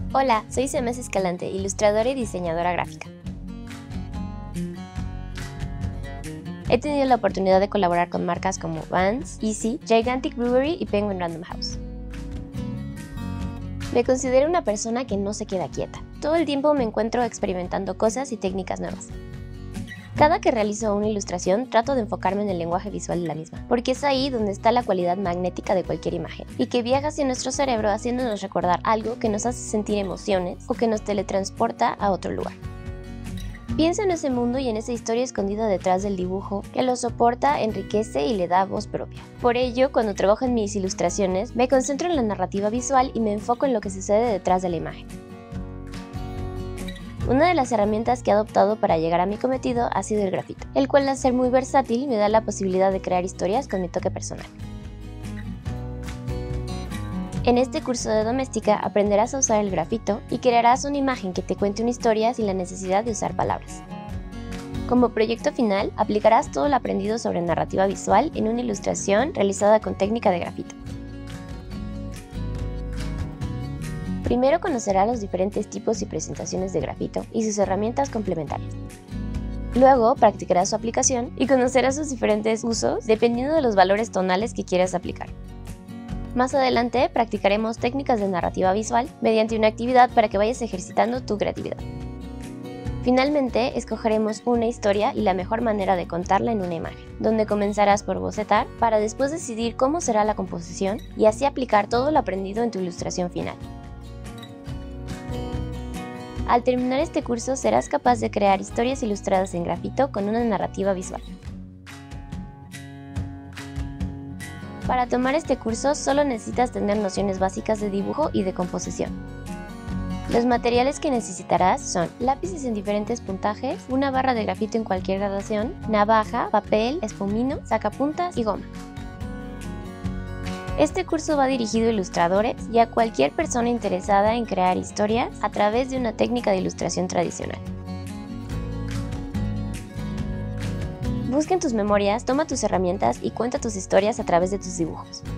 Hola, soy Semes Escalante, ilustradora y diseñadora gráfica. He tenido la oportunidad de colaborar con marcas como Vans, Easy, Gigantic Brewery y Penguin Random House. Me considero una persona que no se queda quieta. Todo el tiempo me encuentro experimentando cosas y técnicas nuevas. Cada que realizo una ilustración, trato de enfocarme en el lenguaje visual de la misma, porque es ahí donde está la cualidad magnética de cualquier imagen, y que viaja hacia nuestro cerebro haciéndonos recordar algo que nos hace sentir emociones o que nos teletransporta a otro lugar. Piensa en ese mundo y en esa historia escondida detrás del dibujo que lo soporta, enriquece y le da voz propia. Por ello, cuando trabajo en mis ilustraciones, me concentro en la narrativa visual y me enfoco en lo que sucede detrás de la imagen. Una de las herramientas que he adoptado para llegar a mi cometido ha sido el grafito, el cual, al ser muy versátil, me da la posibilidad de crear historias con mi toque personal. En este curso de doméstica aprenderás a usar el grafito y crearás una imagen que te cuente una historia sin la necesidad de usar palabras. Como proyecto final, aplicarás todo lo aprendido sobre narrativa visual en una ilustración realizada con técnica de grafito. Primero conocerás los diferentes tipos y presentaciones de grafito y sus herramientas complementarias. Luego practicarás su aplicación y conocerás sus diferentes usos dependiendo de los valores tonales que quieras aplicar. Más adelante practicaremos técnicas de narrativa visual mediante una actividad para que vayas ejercitando tu creatividad. Finalmente, escogeremos una historia y la mejor manera de contarla en una imagen, donde comenzarás por bocetar para después decidir cómo será la composición y así aplicar todo lo aprendido en tu ilustración final. Al terminar este curso serás capaz de crear historias ilustradas en grafito con una narrativa visual. Para tomar este curso solo necesitas tener nociones básicas de dibujo y de composición. Los materiales que necesitarás son lápices en diferentes puntajes, una barra de grafito en cualquier gradación, navaja, papel, espumino, sacapuntas y goma. Este curso va dirigido a ilustradores y a cualquier persona interesada en crear historias a través de una técnica de ilustración tradicional. Busca en tus memorias, toma tus herramientas y cuenta tus historias a través de tus dibujos.